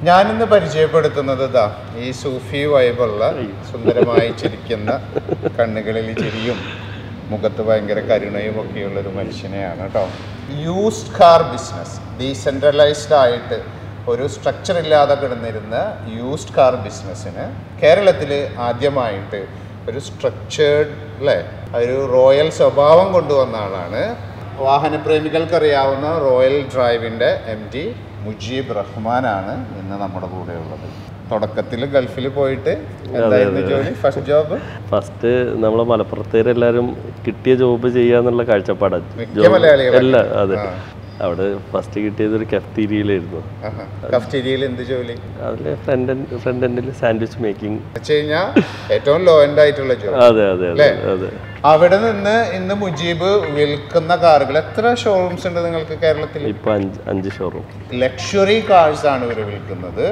ഞാനിന്ന് പരിചയപ്പെടുത്തുന്നത് ഇതാ ഈ സൂഫി വൈബുള്ള സുന്ദരമായി ചിരിക്കുന്ന കണ്ണുകളിൽ ചിരിയും മുഖത്ത് ഭയങ്കര കരുണയും ഒക്കെയുള്ളൊരു മനുഷ്യനെയാണ് കേട്ടോ. യൂസ്ഡ് കാർ ബിസിനസ് ഡീസെൻട്രലൈസ്ഡ് ആയിട്ട് ഒരു സ്ട്രക്ചർ ഇല്ലാതെ കിടന്നിരുന്ന യൂസ്ഡ് കാർ ബിസിനസ്സിന് കേരളത്തിൽ ആദ്യമായിട്ട് ഒരു സ്ട്രക്ചേർഡ് അല്ലേ ഒരു റോയൽ സ്വഭാവം കൊണ്ടുവന്ന ആളാണ്. വാഹനപ്രേമികൾക്കറിയാവുന്ന റോയൽ ഡ്രൈവിൻ്റെ MD മുജീബ് റഹ്മാനാണ് ഇന്ന് നമ്മുടെ കൂടെ ഉള്ളത്. തുടക്കത്തിൽ ഗൾഫിൽ പോയിട്ട് എന്തായിരുന്നു ജോലി? ഫസ്റ്റ് ജോബ് നമ്മളെ മലപ്പുറത്തേരെല്ലാവരും കിട്ടിയ ജോബ് ചെയ്യാന്നുള്ള കാഴ്ചപ്പാടാണ്. അതെ, അവിടെ ഫസ്റ്റ് കിട്ടിയത് ഒരു കഫ്റ്റീരിയയിലായിരുന്നു. കഫ്റ്റീരിയയിൽ എന്ത് ജോലി? അതില് ഫ്രണ്ട് എൻഡിൽ സാൻഡ്വിച്ച് മേക്കിംഗ് ഏറ്റവും ലോ എൻഡ് ആയിട്ടുള്ള ജോബ്. അതെ അതെ അതെ. അവിടെ നിന്ന് ഇന്ന് മുജീബ് വിൽക്കുന്ന കാറുകൾ എത്ര ഷോറൂംസ് ഉണ്ട് നിങ്ങൾക്ക് കേരളത്തിൽ? ഇപ്പൊ 5 ഷോറൂം. ലക്ഷറി കാർസ് ആണ് ഇവർ വിൽക്കുന്നത്.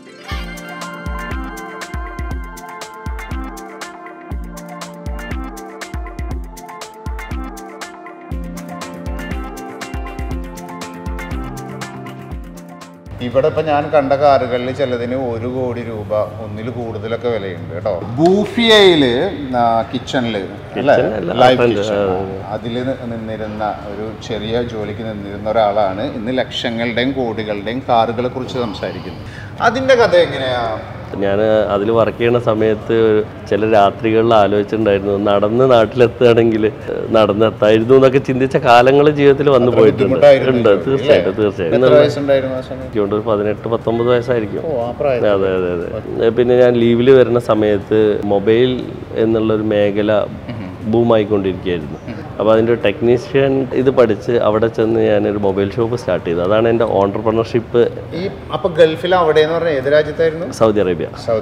ഇവിടെ ഇപ്പൊ ഞാൻ കണ്ട കാറുകളിൽ ചിലതിന് 1 കോടി രൂപ ഒന്നിൽ കൂടുതലൊക്കെ വിലയുണ്ട് കേട്ടോ. ബൂഫിയയില് കിച്ചണില് ലൈവ് കിച്ചൺ അതിൽ നിന്നിരുന്ന ഒരു ചെറിയ ജോലിക്ക് നിന്നിരുന്ന ഒരാളാണ് ഇന്ന് ലക്ഷങ്ങളുടെയും കോടികളുടെയും കാറുകളെ കുറിച്ച് സംസാരിക്കുന്നത്. അതിന്റെ കഥ എങ്ങനെയാ? ഞാൻ അതിൽ വർക്ക് ചെയ്യുന്ന സമയത്ത് ചില രാത്രികളിൽ ആലോചിച്ചിട്ടുണ്ടായിരുന്നു, നടന്ന് നാട്ടിലെത്തുകയാണെങ്കിൽ നടന്നെത്തായിരുന്നു എന്നൊക്കെ ചിന്തിച്ച കാലങ്ങൾ ജീവിതത്തിൽ വന്നു പോയിട്ടുണ്ട്. തീർച്ചയായിട്ടും തീർച്ചയായിട്ടും. ഒരു 18-19 വയസ്സായിരിക്കും. അതെ അതെ അതെ. പിന്നെ ഞാൻ ലീവിൽ വരുന്ന സമയത്ത് മൊബൈൽ എന്നുള്ളൊരു മേഖല ബൂമായിക്കൊണ്ടിരിക്കുകയായിരുന്നു. അപ്പോൾ അതിൻ്റെ ടെക്നീഷ്യൻ ഇത് പഠിച്ച് അവിടെ ചെന്ന് ഞാനൊരു മൊബൈൽ ഷോപ്പ് സ്റ്റാർട്ട് ചെയ്തു. അതാണ് എൻ്റെ ഓൺട്രപ്രണർഷിപ്പ്. അപ്പോൾ ഗൾഫിൽ അവിടെ എന്ന് പറഞ്ഞാൽ ഏത് രാജ്യത്തായിരുന്നു? Saudi Arabia.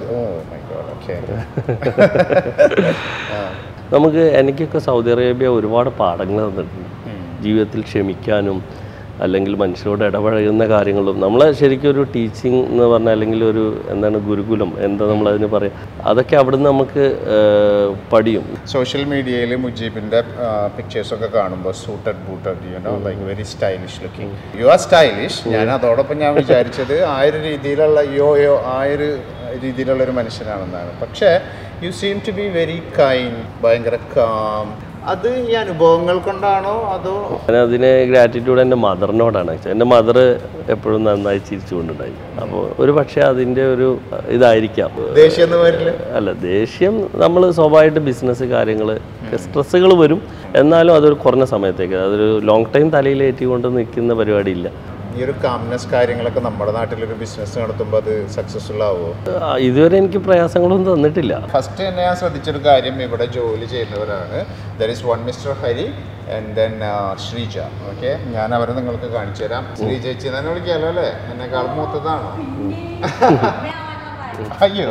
എനിക്കൊക്കെ സൗദി അറേബ്യ ഒരുപാട് പാഠങ്ങൾ തന്നിട്ടുണ്ട്. ജീവിതത്തിൽ ക്ഷമിക്കാനും അല്ലെങ്കിൽ മനുഷ്യരോട് ഇടപഴകുന്ന കാര്യങ്ങളും. നമ്മളെ ശരിക്കും ഒരു ടീച്ചിങ് എന്ന് പറഞ്ഞാൽ അല്ലെങ്കിൽ ഒരു ഗുരുകുലം എന്താ നമ്മളതിന് പറയാം, അതൊക്കെ അവിടുന്ന് നമുക്ക് പഠിയും. സോഷ്യൽ മീഡിയയിൽ മുജീബിൻ്റെ പിക്ചേഴ്സൊക്കെ കാണുമ്പോൾ suited booted like very stylish looking. You are stylish. ഞാൻ അതോടൊപ്പം ഞാൻ വിചാരിച്ചത് ആ ഒരു രീതിയിലുള്ള രീതിയിലുള്ളൊരു മനുഷ്യനാണെന്നാണ്. പക്ഷേ you seem to be very kind, ഭയങ്കര കാം. അത് ഈ അനുഭവങ്ങൾ കൊണ്ടാണോ അതോ? അതിന് ഗ്രാറ്റിറ്റ്യൂഡ് എൻ്റെ മദറിനോടാണ്. എൻ്റെ മദർ എപ്പോഴും നന്നായി ചിരിച്ചുകൊണ്ടുണ്ടായി. അപ്പോൾ ഒരു പക്ഷേ അതിൻ്റെ ഒരു ഇതായിരിക്കാം. ദേഷ്യം അല്ല, ദേഷ്യം നമ്മൾ സ്വാഭാവികമായിട്ട് ബിസിനസ് കാര്യങ്ങൾ സ്ട്രെസ്സുകൾ വരും. എന്നാലും അതൊരു കുറഞ്ഞ സമയത്തേക്ക്, അതൊരു ലോങ് ടൈം തലയിലേറ്റിക്കൊണ്ട് നിൽക്കുന്ന പരിപാടിയില്ല. ഈ ഒരു കാംനെസ് കാര്യങ്ങളൊക്കെ നമ്മുടെ നാട്ടിലൊരു ബിസിനസ് നടത്തുമ്പോൾ അത് സക്സസ്ഫുൾ ആവുമോ? ഇതുവരെ എനിക്ക് പ്രയാസങ്ങളൊന്നും തന്നിട്ടില്ല. ഫസ്റ്റ് തന്നെ ഞാൻ ശ്രദ്ധിച്ചൊരു കാര്യം, ഇവിടെ ജോലി ചെയ്യുന്നവരാണ്. There is one mister Hari and then Sreeja. Okay, ഞാൻ അവരെ നിങ്ങൾക്ക് കാണിച്ചു തരാം. ശ്രീജേച്ചി തന്നെ വിളിക്കാമല്ലോ അല്ലേ? എന്നെക്കാൾ മൂത്തതാണോ? അയ്യോ,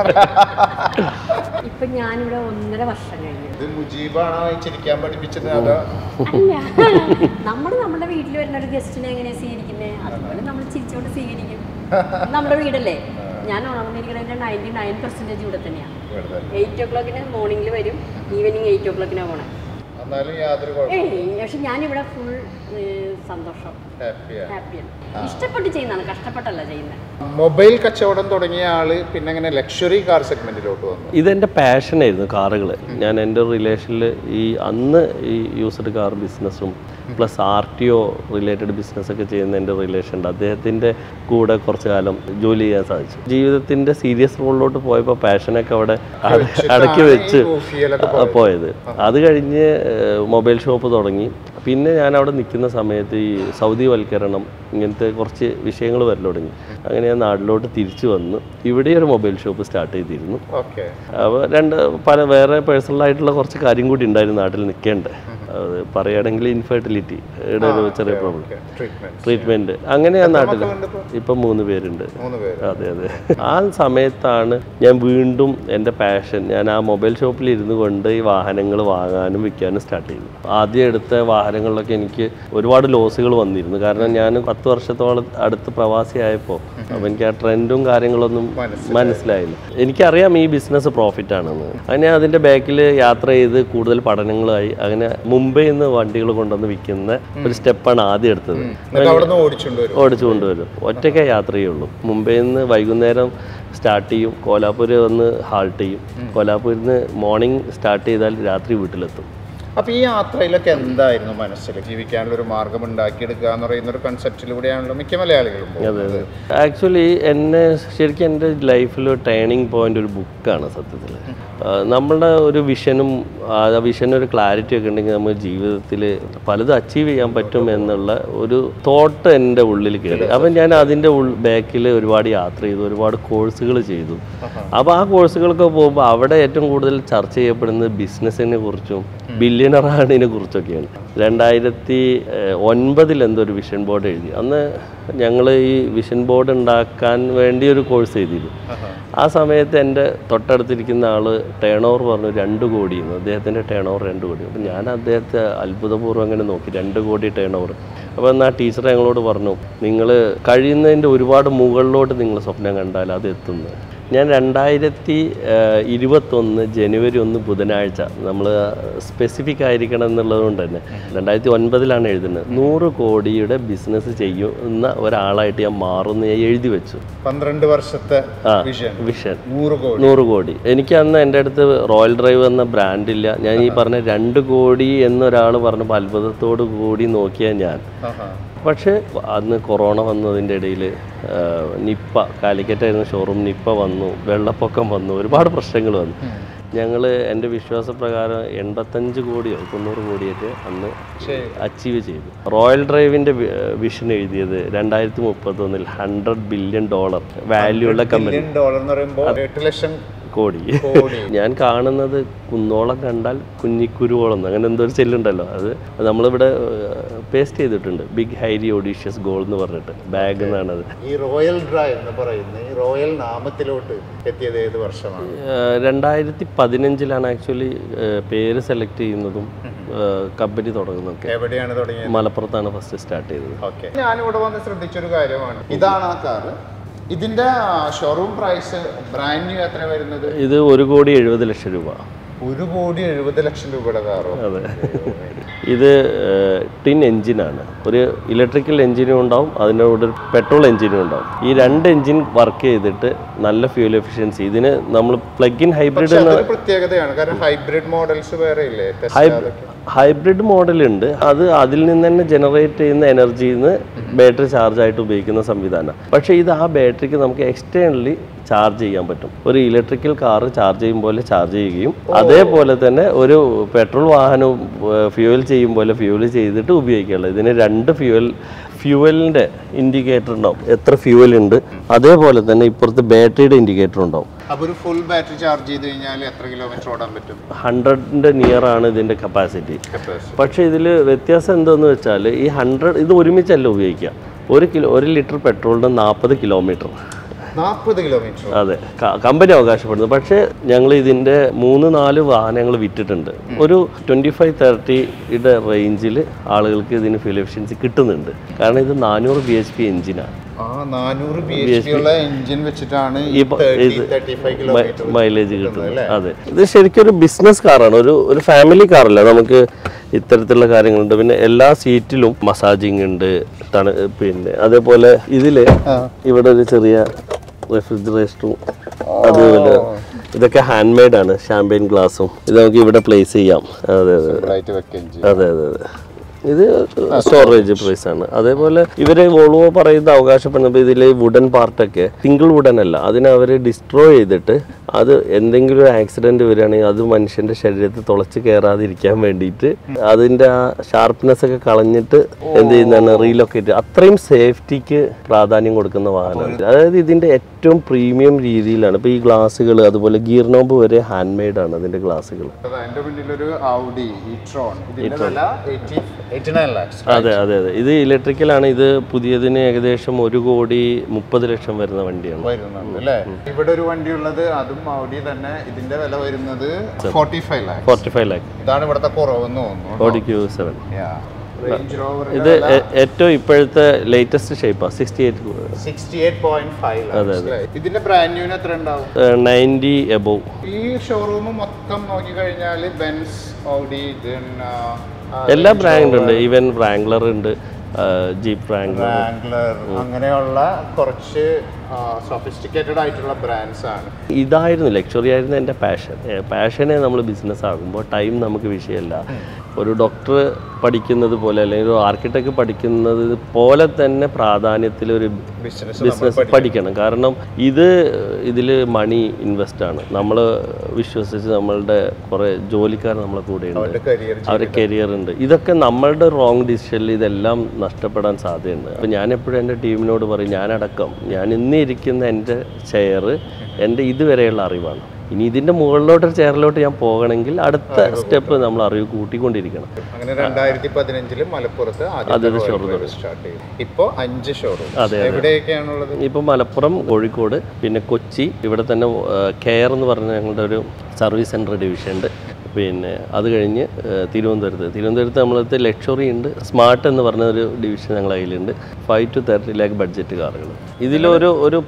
ഇപ്പൊ ഞാനിവിടെ 1.5 വർഷം കഴിഞ്ഞു. ഇത് മുജീബാണോ ചിരിക്കാൻ പഠിപ്പിച്ചത്? അതോ? അല്ല, നമ്മുടെ വീട്ടിൽ വരുന്ന ഒരു ഗസ്റ്റിനെ എങ്ങനെയാ സ്വീകരിക്കുന്നത് അതുപോലെ നമ്മൾ ചിരിച്ചുകൊണ്ട് സ്വീകരിക്കും. നമ്മുടെ വീടല്ലേ. ഞാൻ ഉണർന്നിരിക്കുന്നതിന്റെ 99% ഇവിടെ തന്നെയാണ്. 8 o'clock മോർണിംഗിൽ വരും, ഈവനിങ് 8 o'clock പോണേ. പക്ഷെ ഞാനിവിടെ ഫുൾ സന്തോഷം, ഹാപ്പിയാണ്. ഇഷ്ടപ്പെട്ട് ചെയ്യുന്നതാണ്, കഷ്ടപ്പെട്ടല്ല ചെയ്യുന്നത്. മൊബൈൽ കച്ചവടം തുടങ്ങിയ ആള് പിന്നെ അങ്ങനെ ലക്ഷറി കാർ സെഗ്മെന്റിലോട്ട് വന്നു. ഇതെൻ്റെ പാഷനായിരുന്നു കാറുകൾ. ഞാൻ എൻ്റെ റിലേഷനിൽ അന്ന് ഈ യൂസ്ഡ് കാർ ബിസിനസ്സും പ്ലസ് RTO റിലേറ്റഡ് ബിസിനസ്സൊക്കെ ചെയ്യുന്ന എൻ്റെ റിലേഷൻ ഉണ്ട്. അദ്ദേഹത്തിൻ്റെ കൂടെ കുറച്ച് കാലം ജോലി ചെയ്യാൻ സാധിച്ചു. ജീവിതത്തിൻ്റെ സീരിയസ് റോളിലോട്ട് പോയപ്പോൾ പാഷനൊക്കെ അവിടെ അടക്കി വെച്ച് പോയത്. അത് കഴിഞ്ഞ് മൊബൈൽ ഷോപ്പ് തുടങ്ങി. പിന്നെ ഞാൻ അവിടെ നിൽക്കുന്ന സമയത്ത് ഈ സൗദി വൽക്കരണം ഇങ്ങനത്തെ കുറച്ച് വിഷയങ്ങൾ വരൽ തുടങ്ങി. അങ്ങനെ ഞാൻ നാട്ടിലോട്ട് തിരിച്ചു വന്ന് ഇവിടെ ഒരു മൊബൈൽ ഷോപ്പ് സ്റ്റാർട്ട് ചെയ്തിരുന്നു. അപ്പോൾ വേറെ പേഴ്സണലായിട്ടുള്ള കുറച്ച് കാര്യം കൂടി ഉണ്ടായിരുന്നു നാട്ടിൽ നിൽക്കേണ്ടത്. അത് പറയുകയാണെങ്കിൽ ഇൻഫെർട്ടിലിറ്റി ഒരു ചെറിയ പ്രോബ്ലം, ട്രീറ്റ്മെൻറ്റ്. അങ്ങനെ ഞാൻ നാട്ടിൽ ഇപ്പം 3 പേരുണ്ട്. അതെ അതെ. ആ സമയത്താണ് ഞാൻ വീണ്ടും എൻ്റെ പാഷൻ, ഞാൻ ആ മൊബൈൽ ഷോപ്പിൽ ഇരുന്നു കൊണ്ട് ഈ വാഹനങ്ങൾ വാങ്ങാനും വിൽക്കാനും സ്റ്റാർട്ട് ചെയ്തു. ആദ്യം എടുത്ത വാഹനങ്ങളിലൊക്കെ എനിക്ക് ഒരുപാട് ലോസുകൾ വന്നിരുന്നു. കാരണം ഞാൻ 10 വർഷത്തോളം അടുത്ത് പ്രവാസിയായപ്പോൾ അപ്പോൾ എനിക്ക് ആ ട്രെൻഡും കാര്യങ്ങളൊന്നും മനസ്സിലായില്ല. എനിക്കറിയാം ഈ ബിസിനസ് പ്രോഫിറ്റ് ആണെന്ന്. അങ്ങനെ അതിൻ്റെ ബാക്കിൽ യാത്ര ചെയ്ത് കൂടുതൽ പഠനങ്ങളായി. അങ്ങനെ മുംബൈയിൽ നിന്ന് വണ്ടികൾ കൊണ്ടുവന്ന് വിൽക്കുന്ന ഒരു സ്റ്റെപ്പാണ് ആദ്യം എടുത്തത്. ഓടിച്ചു കൊണ്ടുവരും, ഒറ്റയ്ക്കേ യാത്ര ചെയ്യുള്ളൂ. മുംബൈയിൽ നിന്ന് വൈകുന്നേരം സ്റ്റാർട്ട് ചെയ്യും, കോലാപൂർ വന്ന് ഹാൾട്ട് ചെയ്യും. കോലാപൂരിൽ നിന്ന് മോർണിംഗ് സ്റ്റാർട്ട് ചെയ്താൽ രാത്രി വീട്ടിലെത്തും. അപ്പോൾ ഈ യാത്രയിലൊക്കെ എന്തായിരുന്നു മനസ്സിൽ? ജീവിക്കാനുള്ള ഒരു മാർഗം ഉണ്ടാക്കിയെടുക്കുക എന്ന് പറയുന്ന ഒരു കൺസെപ്റ്റിലൂടെയാണല്ലോ മിക്ക മലയാളികളും. അതെ, ആക്ച്വലി എന്നെ ശരിക്കും എൻ്റെ ലൈഫിൽ ടേണിംഗ് പോയിന്റ് ഒരു ബുക്കാണ് സത്യത്തിൽ. നമ്മളുടെ ഒരു വിഷനും ആ വിഷന് ഒരു ക്ലാരിറ്റി ഒക്കെ ഉണ്ടെങ്കിൽ നമ്മൾ ജീവിതത്തിൽ പലതും അച്ചീവ് ചെയ്യാൻ പറ്റും എന്നുള്ള ഒരു തോട്ട് എൻ്റെ ഉള്ളിൽ കയറി. അപ്പം ഞാൻ അതിൻ്റെ ബാക്കിൽ ഒരുപാട് യാത്ര ചെയ്തു, ഒരുപാട് കോഴ്സുകൾ ചെയ്തു. അപ്പോൾ ആ കോഴ്സുകളൊക്കെ പോകുമ്പോൾ അവിടെ ഏറ്റവും കൂടുതൽ ചർച്ച ചെയ്യപ്പെടുന്നത് ബിസിനസ്സിനെ കുറിച്ചും ബില്യണറാണിനെ കുറിച്ചൊക്കെയാണ്. 2009 എന്തോ ഒരു വിഷൻ ബോർഡ് എഴുതി. അന്ന് ഞങ്ങൾ ഈ വിഷൻ ബോർഡ് ഉണ്ടാക്കാൻ വേണ്ടി ഒരു കോഴ്സ് എഴുതിയിരുന്നു. ആ സമയത്ത് എൻ്റെ തൊട്ടടുത്തിരിക്കുന്ന ആൾ ടേൺ ഓവർ പറഞ്ഞു 2 കോടിയെന്ന്. അദ്ദേഹത്തിൻ്റെ ടേൺ ഓവർ 2 കോടി. അപ്പം ഞാൻ അദ്ദേഹത്തെ അത്ഭുതപൂർവ്വം അങ്ങനെ നോക്കി, 2 കോടി ടേൺ ഓവർ. അപ്പോൾ എന്നാൽ ടീച്ചർ ഞങ്ങളോട് പറഞ്ഞു, നിങ്ങൾ കഴിയുന്നതിൻ്റെ ഒരുപാട് മുകളിലോട്ട് നിങ്ങൾ സ്വപ്നം കണ്ടാൽ അത് എത്തുന്നു. ഞാൻ 2021 ജനുവരി 1 ബുധനാഴ്ച, നമ്മൾ സ്പെസിഫിക് ആയിരിക്കണം എന്നുള്ളതുകൊണ്ട് തന്നെ 2009 എഴുതുന്നത്, 100 കോടിയുടെ ബിസിനസ് ചെയ്യുന്ന ഒരാളായിട്ട് ഞാൻ മാറുമെന്ന് ഞാൻ എഴുതി വെച്ചു. 12 വർഷത്തെ വിഷൻ 100 കോടി. എനിക്ക് അന്ന് എൻ്റെ അടുത്ത് റോയൽ ഡ്രൈവ് എന്ന ബ്രാൻഡില്ല. ഞാൻ ഈ പറഞ്ഞ 2 കോടി എന്നൊരാൾ പറഞ്ഞപ്പോൾ അത്ഭുതത്തോടു കൂടി നോക്കിയ ഞാൻ. പക്ഷേ അന്ന് കൊറോണ വന്നതിൻ്റെ ഇടയിൽ നിപ്പ, കാലിക്കറ്റായിരുന്ന ഷോറൂം, നിപ്പ വന്നു, വെള്ളപ്പൊക്കം വന്നു, ഒരുപാട് പ്രശ്നങ്ങൾ വന്നു. ഞങ്ങൾ എൻ്റെ വിശ്വാസപ്രകാരം 85 കോടിയോ 90 കോടിയൊക്കെ അന്ന് അച്ചീവ് ചെയ്തു. റോയൽ ഡ്രൈവിൻ്റെ വിഷൻ എഴുതിയത് 2031 $100 ബില്യൺ വാല്യൂ ഉള്ള കമ്പനി. കോടി. ഞാൻ കാണുന്നത് കുന്നോളം കണ്ടാൽ കുഞ്ഞിക്കുരുവോളം, അങ്ങനെ എന്തോ ഒരു ചെല്ലുണ്ടല്ലോ, അത് നമ്മളിവിടെ പേസ്റ്റ് ചെയ്തിട്ടുണ്ട്. ബിഗ് ഹൈലി ഓഡീഷ്യസ് ഗോൾ എന്ന് പറഞ്ഞിട്ട് ബാഗ് എന്നാണത്. ഈ റോയൽ ഡ്രൈവ് എന്ന് പറയുന്ന ഈ റോയൽ നാമത്തിലോട്ട് എത്തിയത് ഏത് വർഷമാണ്? 2015 ആക്ച്വലി പേര് സെലക്ട് ചെയ്യുന്നതും കമ്പനി തുടങ്ങുന്നതൊക്കെ. എവിടെയാണ് തുടങ്ങിയത്? മലപ്പുറത്താണ് ഫസ്റ്റ് സ്റ്റാർട്ട് ചെയ്തത്. ഓക്കെ, ഞാനിവിടെ വന്ന് ശ്രദ്ധിച്ചൊരു കാര്യമാണ്, ഇതാണ് ആ കാറ്. ഇതിന്റെ ഷോറൂം പ്രൈസ് ബ്രാൻഡ് ന്യൂ എത്ര വരുന്നത്? ഇത് 1,70,00,000 രൂപ. 1,70,00,000 രൂപയുടെ കാറോ? അതെ. ഇത് ടിൻ എഞ്ചിനാണ്. ഒരു ഇലക്ട്രിക്കൽ എഞ്ചിനും ഉണ്ടാവും, അതിൻ്റെ കൂടെ ഒരു പെട്രോൾ എഞ്ചിനും ഉണ്ടാവും. ഈ 2 എഞ്ചിൻ വർക്ക് ചെയ്തിട്ട് നല്ല ഫ്യൂൽ എഫിഷ്യൻസി. ഇതിന് നമ്മൾ പ്ലഗ് ഇൻ ഹൈബ്രിഡ് പ്രത്യേകതയാണ്, കാരണം ഹൈബ്രിഡ് മോഡൽസ് വേറെ ഇല്ലേ? ഹൈബ്രിഡ് മോഡലുണ്ട്, അത് അതിൽ നിന്ന് തന്നെ ജനറേറ്റ് ചെയ്യുന്ന എനർജിയിൽ നിന്ന് ബാറ്ററി ചാർജ് ആയിട്ട് ഉപയോഗിക്കുന്ന സംവിധാനം. പക്ഷേ ഇത് ആ ബാറ്ററിക്ക് നമുക്ക് എക്സ്റ്റേണലി ചാർജ് ചെയ്യാൻ പറ്റും. ഒരു ഇലക്ട്രിക്കൽ കാർ ചാർജ് ചെയ്യും പോലെ ചാർജ് ചെയ്യുകയും അതേപോലെ തന്നെ ഒരു പെട്രോൾ വാഹനവും ഫ്യൂവൽ ചെയ്യും പോലെ ഫ്യൂവൽ ചെയ്തിട്ട് ഉപയോഗിക്കുകയുള്ളൂ. ഇതിന് 2 ഫ്യൂവലിൻ്റെ ഇൻഡിക്കേറ്റർ ഉണ്ടാവും, എത്ര ഫ്യൂവൽ ഉണ്ട്. അതേപോലെ തന്നെ ഇപ്പുറത്ത് ബാറ്ററിയുടെ ഇൻഡിക്കേറ്റർ ഉണ്ടാവും. അപ്പോൾ ഒരു ഫുൾ ബാറ്ററി ചാർജ് ചെയ്ത് കഴിഞ്ഞാൽ എത്ര കിലോമീറ്റർ ഓടാൻ പറ്റും? 100ന്റെ നിയർ ആണ് ഇതിൻ്റെ കപ്പാസിറ്റി. പക്ഷേ ഇതിൽ വ്യത്യാസം എന്താണെന്ന് വെച്ചാൽ ഈ 100 ഇത് ഒരുമിച്ചല്ല ഉപയോഗിക്കുക. 1 ലിറ്റർ പെട്രോളിന് 40 കിലോമീറ്റർ. 40 കിലോമീറ്റർ? അതെ, കമ്പനി അവകാശപ്പെടുന്നത്. പക്ഷേ ഞങ്ങൾ ഇതിൻ്റെ 3-4 വാഹനങ്ങൾ വിറ്റിട്ടുണ്ട്. ഒരു 25-30യുടെ റേഞ്ചിൽ ആളുകൾക്ക് ഇതിന് ഫ്യൂൽ എഫിഷ്യൻസി കിട്ടുന്നുണ്ട്. കാരണം ഇത് 400 bhp എഞ്ചിനാണ്. 400 bhp ഉള്ള എഞ്ചിൻ വെച്ചിട്ടാണ് ഈ 30-35 കിലോമീറ്റർ മൈലേജ് കിട്ടുന്നത്. അതെ, ഇത് ശരിക്കും ഒരു ബിസിനസ് കാറാണ്, ഒരു ഫാമിലി കാറല്ല. നമുക്ക് ഇത്തരത്തിലുള്ള കാര്യങ്ങളുണ്ട്. പിന്നെ എല്ലാ സീറ്റിലും മസാജിങ് ഉണ്ട്. പിന്നെ അതേപോലെ ഇതിൽ ഇവിടെ ഒരു ചെറിയ റെഫ്രിജറേറ്ററും, അതുപോലെ ഇതൊക്കെ ഹാൻഡ് മെയ്ഡ് ആണ്. ഷാമ്പയിൻ ഗ്ലാസും ഇത് നമുക്ക് ഇവിടെ പ്ലേസ് ചെയ്യാം. അതെ അതെ അതെ അതെ അതെ. ഇത് സ്റ്റോറേജ് പ്രൈസ് ആണ്. അതേപോലെ ഇവര് വോൾവോ പറയുന്ന അവകാശപ്പെടുന്നത് ഇതിലെ വുഡൻ പാർട്ടൊക്കെ സിംഗിൾ വുഡൻ അല്ല, അതിനെ അവർ ഡിസ്ട്രോയ് ചെയ്തിട്ട് അത് എന്തെങ്കിലും ആക്സിഡന്റ് വരികയാണെങ്കിൽ അത് മനുഷ്യന്റെ ശരീരത്തിൽ തുളച്ച് കയറാതിരിക്കാൻ വേണ്ടിയിട്ട് അതിന്റെ ആ ഷാർപ്നെസ് ഒക്കെ കളഞ്ഞിട്ട് എന്ത് ചെയ്യുന്നതാണ് റീലൊക്കേറ്റ്. അത്രയും സേഫ്റ്റിക്ക് പ്രാധാന്യം കൊടുക്കുന്ന വാഹനമാണ്. അതായത് ഇതിന്റെ ഏറ്റവും പ്രീമിയം രീതിയിലാണ്. ഇപ്പൊ ഈ ഗ്ലാസുകൾ, അതുപോലെ ഗിയർ നോബ് വരെ ഹാൻഡ് മെയ്ഡ് ആണ് അതിന്റെ ഗ്ലാസുകൾ. അതെ അതെ അതെ. ഇത് ഇലക്ട്രിക്കലാണ്. ഇത് പുതിയതിന് ഏകദേശം 1,30,00,000 വരുന്ന വണ്ടിയാണ്. ഇവിടെ ഒരു വണ്ടി ഉള്ളത്, അതും Audi തന്നെ. ഇതിന്റെ വില വരുന്നത് 45 lakh. ഇതാണ് ഇവിടുത്തെ കുറവെന്ന് തോന്നുന്നു. Audi Q7. ഇത് ഏറ്റവും ഇപ്പോഴത്തെ ലേറ്റസ്റ്റ് ഷേപ്പാണ്. 68.5. അതെ അതെ. ഇതിന്റെ ബ്രാൻഡ് ന്യൂന് എത്ര ഉണ്ടാവും? 90 above. ഈ ഷോറൂം മൊത്തം നോക്കി കഴിഞ്ഞാൽ ബെൻസ്, Audi, എല്ലാ ബ്രാൻഡും ഉണ്ട്, ഈവൻ റാംഗ്ലർ ഉണ്ട്, ജീപ്പ് റാംഗ്ലർ, അങ്ങനെയുള്ള കുറച്ച് സൊഫിസ്റ്റിക്കേറ്റഡ് ആയിട്ടുള്ള ബ്രാൻഡ്സ് ആണ്. ഇതായിരുന്നു ലക്ഷറി ആയിരുന്നു എൻ്റെ പാഷനെ നമ്മൾ ബിസിനസ് ആകുമ്പോൾ ടൈം നമുക്ക് വിഷയമല്ല. ഒരു ഡോക്ടർ പഠിക്കുന്നത് പോലെ അല്ലെങ്കിൽ ഒരു ആർക്കിടെക്ട് പഠിക്കുന്നത് പോലെ തന്നെ പ്രാധാന്യത്തിൽ ഒരു ബിസിനസ് പഠിക്കണം. കാരണം ഇതിൽ മണി ഇൻവെസ്റ്റ് ആണ്. നമ്മൾ വിശ്വസിച്ച് നമ്മളുടെ കുറേ ജോലിക്കാർ നമ്മളെ കൂടെ ഉണ്ട്, അവരുടെ കരിയർ ഉണ്ട്. ഇതൊക്കെ നമ്മളുടെ റോങ് ഡിസിഷനിൽ ഇതെല്ലാം നഷ്ടപ്പെടാൻ സാധ്യതയുണ്ട്. അപ്പോൾ ഞാൻ എപ്പോഴും എൻ്റെ ടീമിനോട് പറയും, ഞാൻ ഇന്ന് ഇരിക്കുന്ന എൻ്റെ ചെയർ എൻ്റെ ഇതുവരെയുള്ള അറിവാണ്. ഇനി ഇതിൻ്റെ മുകളിലോട്ടൊരു ചെയറിലോട്ട് ഞാൻ പോകണമെങ്കിൽ അടുത്ത സ്റ്റെപ്പ് നമ്മൾ അറിവ് കൂട്ടിക്കൊണ്ടിരിക്കണം. അങ്ങനെ 2015 മലപ്പുറത്ത് സ്റ്റാർട്ട് ചെയ്തു. ഇപ്പോൾ 5 ഷോറൂം. എവിടെയൊക്കെയാണുള്ളത്? ഇപ്പോൾ മലപ്പുറം, കോഴിക്കോട്, പിന്നെ കൊച്ചി. ഇവിടെ തന്നെ കെയർ എന്ന് പറഞ്ഞ ഞങ്ങളുടെ ഒരു സർവീസ് സെൻറ്റർ ഡിവിഷൻ ഉണ്ട്. പിന്നെ അത് കഴിഞ്ഞ് തിരുവനന്തപുരത്ത് നമ്മളടുത്ത് ലക്ഷറി ഉണ്ട്, സ്മാർട്ട് എന്ന് പറഞ്ഞ ഒരു ഡിവിഷൻ ഞങ്ങളുടെ കയ്യിലുണ്ട്. 5 to 30 lakh ബഡ്ജറ്റ് കാറുകൾ. ഇതിലൊരു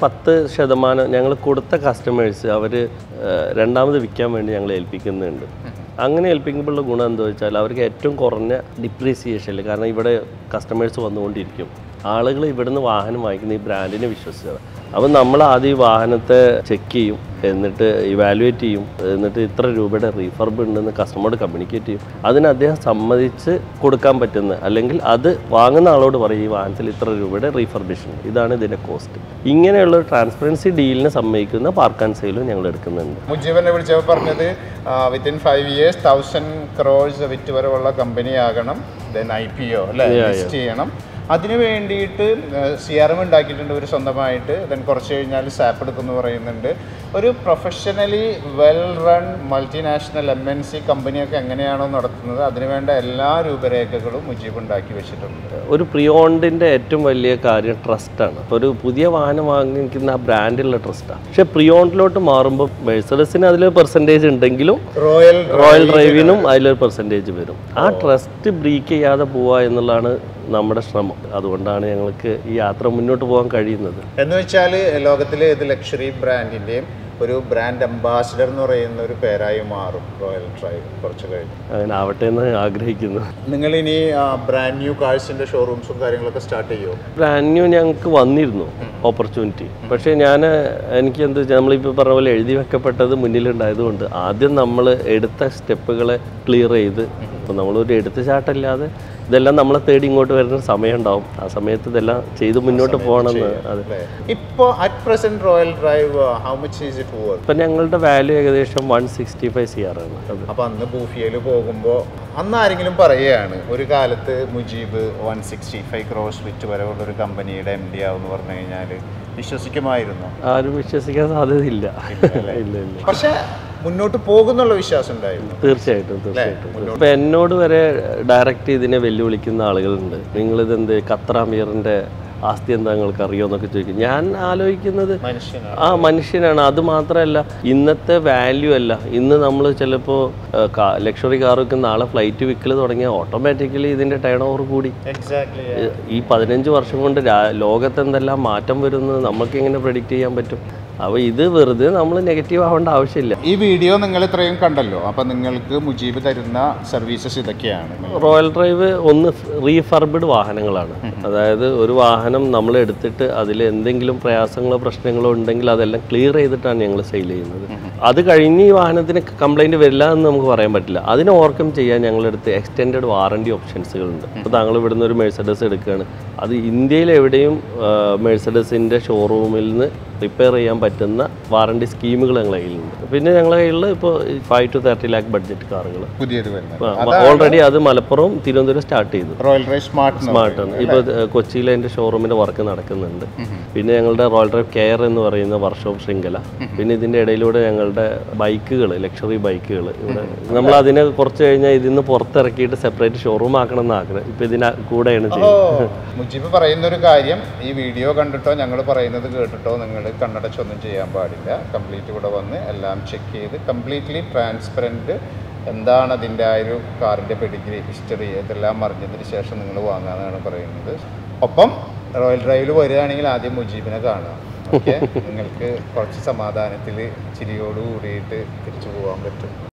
10% ഞങ്ങൾ കൊടുത്ത കസ്റ്റമേഴ്സ് അവർ രണ്ടാമത് വിൽക്കാൻ വേണ്ടി ഞങ്ങൾ ഏൽപ്പിക്കുന്നുണ്ട്. അങ്ങനെ ഏൽപ്പിക്കുമ്പോഴുള്ള ഗുണം എന്താ വെച്ചാൽ അവർക്ക് ഏറ്റവും കുറഞ്ഞ ഡിപ്രീസിയേഷനിൽ, കാരണം ഇവിടെ കസ്റ്റമേഴ്സ് വന്നുകൊണ്ടിരിക്കും. ആളുകൾ ഇവിടുന്ന് വാഹനം വാങ്ങിക്കുന്ന ഈ ബ്രാൻഡിനെ വിശ്വസിച്ചത്. അപ്പം നമ്മൾ ആദ്യം ഈ വാഹനത്തെ ചെക്ക് ചെയ്യും, എന്നിട്ട് ഇവാലുവേറ്റ് ചെയ്യും, എന്നിട്ട് ഇത്ര രൂപയുടെ റീഫർബ് ഉണ്ടെന്ന് കസ്റ്റമറോട് കമ്മ്യൂണിക്കേറ്റ് ചെയ്യും. അതിന് അദ്ദേഹം സമ്മതിച്ച് കൊടുക്കാൻ പറ്റുന്ന, അല്ലെങ്കിൽ അത് വാങ്ങുന്ന ആളോട് പറയും ഈ വാഹനത്തിൽ ഇത്ര രൂപയുടെ റീഫർബിഷൻ, ഇതാണ് ഇതിൻ്റെ കോസ്റ്റ്. ഇങ്ങനെയുള്ള ട്രാൻസ്പെറൻസി ഡീലിനെ സമ്മതിക്കുന്ന പാർക്ക് ആൻഡ് സെയിലും ഞങ്ങൾ എടുക്കുന്നുണ്ട്. മുജീബനെ വിളിച്ചപ്പോൾ പറഞ്ഞത് വിത്തിൻ 5 years 1000 crores വിറ്റ് വരവുള്ള കമ്പനി ആകണം, ദെൻ IPO അല്ലേ ലിസ്റ്റ് ചെയ്യണം. അതിന് വേണ്ടിയിട്ട് CRM ഉണ്ടാക്കിയിട്ടുണ്ട് ഒരു സ്വന്തമായിട്ട്. ദെൻ കുറച്ച് കഴിഞ്ഞാൽ സാപ്പ് എടുക്കുമെന്ന് പറയുന്നുണ്ട്. ഒരു professionally well run multinational MNC കമ്പനിയൊക്കെ എങ്ങനെയാണോ നടത്തുന്നത് അതിനുവേണ്ട എല്ലാ രൂപരേഖകളും മുജീബ് ഉണ്ടാക്കി വെച്ചിട്ടുണ്ട്. ഒരു പ്രിയോണ്ടിൻ്റെ ഏറ്റവും വലിയ കാര്യം ട്രസ്റ്റാണ്. ഒരു പുതിയ വാഹനം വാങ്ങിക്കുന്ന ആ ബ്രാൻഡിലുള്ള ട്രസ്റ്റാണ്. പക്ഷേ പ്രിയോണ്ടിലോട്ട് മാറുമ്പോൾ മെഴ്സഡസിന് അതിലൊരു പെർസെൻറ്റേജ് ഉണ്ടെങ്കിലും റോയൽ ഡ്രൈവിനും അതിലൊരു പെർസെൻറ്റേജ് വരും. ആ ട്രസ്റ്റ് ബ്രേക്ക് ചെയ്യാതെ പോവുക എന്നുള്ളതാണ് നമ്മുടെ ശ്രമം. അതുകൊണ്ടാണ് ഞങ്ങൾക്ക് ഈ യാത്ര മുന്നോട്ട് പോകാൻ കഴിയുന്നത്. എന്ന് വെച്ചാൽ ലോകത്തിലെ ഏത് ലക്ഷറി ബ്രാൻഡിൻ്റെയും ഒരു ബ്രാൻഡ് അംബാസിഡർ എന്ന് പറയുന്ന ഒരു പേരായി മാറും റോയൽ ഡ്രൈവ് കുറച്ച് കഴിഞ്ഞ്. അങ്ങനെ ആവട്ടെ എന്ന് ആഗ്രഹിക്കുന്നു. നിങ്ങളിനി ബ്രാൻഡ് ന്യൂ കാഴ്സിൻ്റെ ഷോറൂംസും കാര്യങ്ങളൊക്കെ സ്റ്റാർട്ട് ചെയ്യുമോ? ബ്രാൻഡ് ന്യൂ ഞങ്ങൾക്ക് വന്നിരുന്നു ഓപ്പർച്യൂണിറ്റി. പക്ഷേ എനിക്ക് എന്താ വെച്ചാൽ നമ്മളിപ്പോൾ പറഞ്ഞ പോലെ എഴുതി വെക്കപ്പെട്ടത് മുന്നിലുണ്ടായതുകൊണ്ട് ആദ്യം നമ്മൾ എടുത്ത സ്റ്റെപ്പുകളെ ക്ലിയർ ചെയ്ത്, ഇപ്പോൾ നമ്മളൊരു എടുത്തുചാട്ടമില്ലാതെ ഇതെല്ലാം നമ്മളെ തേടി ഇങ്ങോട്ട് വരുന്ന സമയം ഉണ്ടാവും. ആ സമയത്ത് ഇതെല്ലാം ചെയ്ത് മുന്നോട്ട് പോകണമെന്ന്. അതെ. ഇപ്പോൾ at present royal drive how much is it worth? ഇപ്പം ഞങ്ങളുടെ വാല്യൂ ഏകദേശം 165 CR ആണ്. അപ്പോൾ അന്ന് ബൂഫിയയിൽ പോകുമ്പോൾ അന്ന് ആരെങ്കിലും പറയുകയാണ് ഒരു കാലത്ത് മുജീബ് 165 crores വിറ്റ് വരവുള്ള ഒരു കമ്പനിയുടെ MD ആവുമെന്ന് പറഞ്ഞു കഴിഞ്ഞാൽ വിശ്വസിക്കുമായിരുന്നു? ആരും വിശ്വസിക്കാൻ സാധ്യതയില്ല. ഇല്ല. പക്ഷേ മുന്നോട്ട് പോകുന്നുള്ള വിശ്വാസം ഉണ്ടായിരുന്നു. തീർച്ചയായിട്ടും. ഇപ്പം എന്നോട് വരെ ഡയറക്റ്റ് ഇതിനെ വെല്ലുവിളിക്കുന്ന ആളുകളുണ്ട്. നിങ്ങളിതെന്ത് ഖത്തറാമീറിൻ്റെ ആസ്തി എന്താ നിങ്ങൾക്ക് അറിയോ എന്നൊക്കെ ചോദിക്കും. ഞാൻ ആലോചിക്കുന്നത് മനുഷ്യനാണ്. അത് മാത്രമല്ല, ഇന്നത്തെ വാല്യൂ അല്ല. ഇന്ന് നമ്മൾ ചിലപ്പോൾ ലക്ഷറി കാർ വെക്കുന്ന നാളെ ഫ്ലൈറ്റ് വിൽക്കൽ തുടങ്ങിയാൽ ഓട്ടോമാറ്റിക്കലി ഇതിൻ്റെ ടേൺ ഓവർ കൂടി. ഈ 15 വർഷം കൊണ്ട് ലോകത്ത് എന്തെല്ലാം മാറ്റം വരുന്നത് നമുക്ക് എങ്ങനെ പ്രെഡിക്റ്റ് ചെയ്യാൻ പറ്റും? അപ്പോൾ ഇത് വെറുതെ നമ്മൾ നെഗറ്റീവ് ആവേണ്ട ആവശ്യമില്ല. ഈ വീഡിയോ നിങ്ങൾ ഇത്രയും കണ്ടല്ലോ, അപ്പം നിങ്ങൾക്ക് മുജീബ് തരുന്ന സർവീസസ് ഇതൊക്കെയാണ്. റോയൽ ഡ്രൈവ് ഒന്ന് റീഫർബിഡ് വാഹനങ്ങളാണ്. അതായത് ഒരു വാഹനം നമ്മൾ എടുത്തിട്ട് അതിൽ എന്തെങ്കിലും പ്രയാസങ്ങളോ പ്രശ്നങ്ങളോ ഉണ്ടെങ്കിൽ അതെല്ലാം ക്ലിയർ ചെയ്തിട്ടാണ് ഞങ്ങൾ സെയിൽ ചെയ്യുന്നത്. അത് കഴിഞ്ഞ് ഈ വാഹനത്തിന് കംപ്ലൈൻറ്റ് വരില്ല എന്ന് നമുക്ക് പറയാൻ പറ്റില്ല. അതിനെ ഓവർകം ചെയ്യാൻ ഞങ്ങളെടുത്ത് എക്സ്റ്റെൻഡഡ് വാറണ്ടി ഓപ്ഷൻസുകളുണ്ട്. അപ്പോൾ താങ്കൾ ഇവിടുന്ന് ഒരു മെഴ്സഡസ് എടുക്കുകയാണ്, അത് ഇന്ത്യയിൽ എവിടെയും മെഴ്സഡസിൻ്റെ ഷോറൂമിൽ നിന്ന് റിപ്പയർ ചെയ്യാൻ പറ്റുന്ന വാറണ്ടി സ്കീമുകൾ ഞങ്ങളുടെ കയ്യിലുണ്ട്. പിന്നെ ഞങ്ങളുടെ കയ്യിൽ ഇപ്പോൾ 5 to 30 lakh ബഡ്ജറ്റ് കാറുകൾ ഓൾറെഡി അത് മലപ്പുറം, തിരുവനന്തപുരം സ്റ്റാർട്ട് ചെയ്തു. റോയൽ ഡ്രൈവ് സ്മാർട്ട് ആണ്. ഇപ്പോൾ കൊച്ചിയിലെ എൻ്റെ ഷോറൂമിൻ്റെ വർക്ക് നടക്കുന്നുണ്ട്. പിന്നെ ഞങ്ങളുടെ റോയൽ ഡ്രൈവ് കെയർ എന്ന് പറയുന്ന വർക്ക്ഷോപ്പ് ശൃംഖല. പിന്നെ ഇതിൻ്റെ ഇടയിലൂടെ ഞങ്ങളുടെ ബൈക്കുകൾ, ലക്ഷറി ബൈക്കുകൾ ഇവിടെ നമ്മൾ അതിനെ കുറച്ച് കഴിഞ്ഞാൽ ഇതിൽ നിന്ന് പുറത്തിറക്കിയിട്ട് സെപ്പറേറ്റ് ഷോറൂം ആക്കണം എന്ന് ആഗ്രഹം. ഇപ്പോൾ ഇതിന് കൂടെയാണ് ചെയ്യുന്നത്. മുജീബ് പറയുന്ന ഒരു കാര്യം, ഈ വീഡിയോ കണ്ടിട്ടോ ഞങ്ങൾ പറയുന്നത് കേട്ടിട്ടോ നിങ്ങൾ കണ്ണടച്ചൊന്നും ചെയ്യാൻ പാടില്ല. കംപ്ലീറ്റ് ഇവിടെ വന്ന് എല്ലാം ചെക്ക് ചെയ്ത് കംപ്ലീറ്റ്ലി ട്രാൻസ്പെറൻറ്റ് എന്താണ് അതിൻ്റെ ആ ഒരു കാറിൻ്റെ പെഡിഗ്രി, ഹിസ്റ്ററി ഇതെല്ലാം അറിഞ്ഞതിന് ശേഷം നിങ്ങൾ വാങ്ങാമെന്നാണ് പറയുന്നത്. ഒപ്പം റോയൽ ഡ്രൈവിൽ വരികയാണെങ്കിൽ ആദ്യം മുജീബിനെ കാണുക. ഓക്കെ, നിങ്ങൾക്ക് കുറച്ച് സമാധാനത്തിൽ ചിരിയോട് കൂടിയിട്ട് തിരിച്ചു പോകാൻ പറ്റും.